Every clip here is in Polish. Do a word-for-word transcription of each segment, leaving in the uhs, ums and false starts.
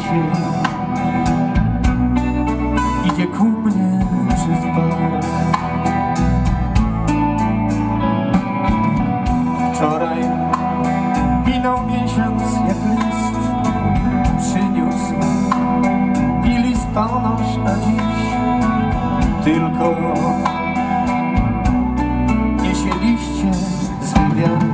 jesień idzie ku mnie przez park. Wczoraj minął miesiąc jak list przyniósł i listonosz na dziś tylko niesie liście z gwiazd.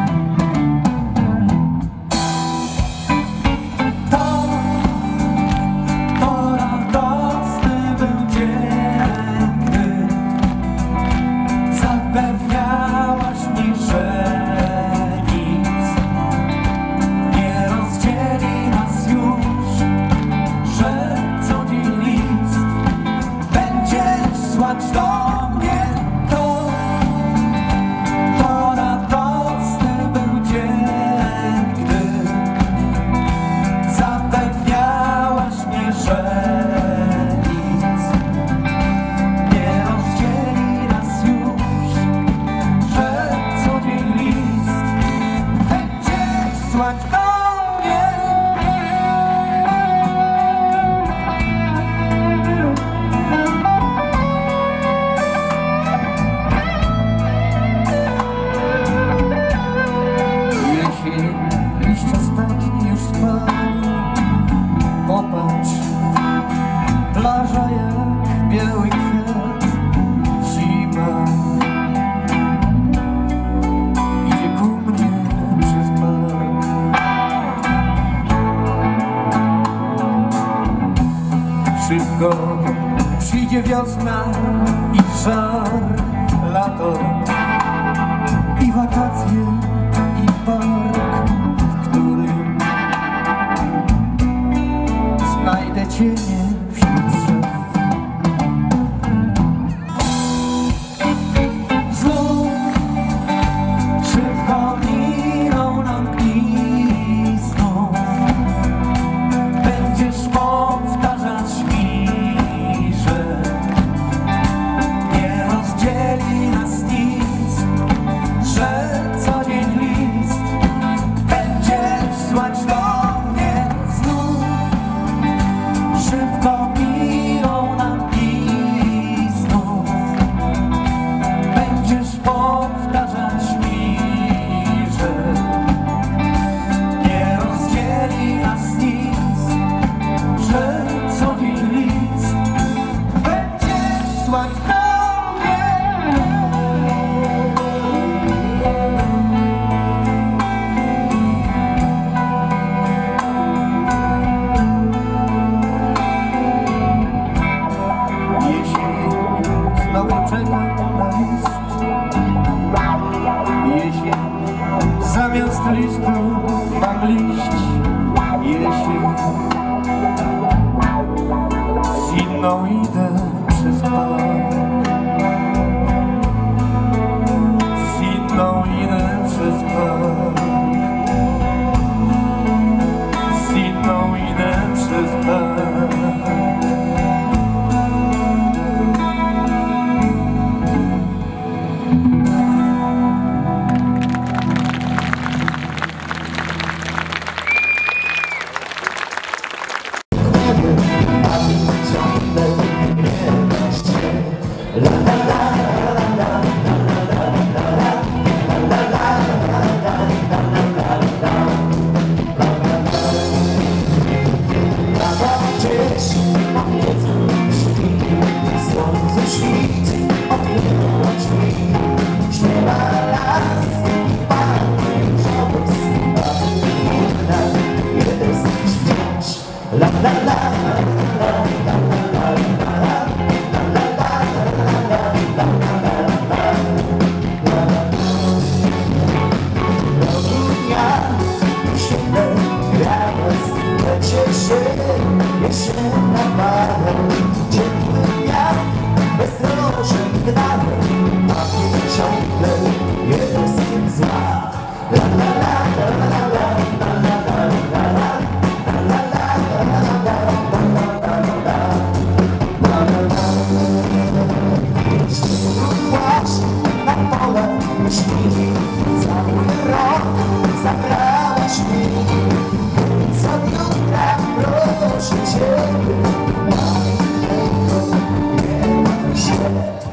Liść ostatni już spadł. Popatrz, plaża jak biały kwiat. Zima idzie ku mnie przez park. Szybko przyjdzie wiosna i żar, lato i wakacje i park, w którym znajdę cienie wśród drzew. Znów szybko miną nam dni, znów będziesz powtarzać mi, że nie rozdzieli nas nic, że co dzień list będziesz słać do mnie znów. Szybko miną nam dni, znów będziesz powtarzać mi, że nie rozdzieli nas nic, że co dzień list będziesz słać do mnie. Zamiast listu mam liść jesień. Z inną idę przez park. Z inną idę przez park. Z inną idę przez park. Zabrałaś mi co jutra. Thank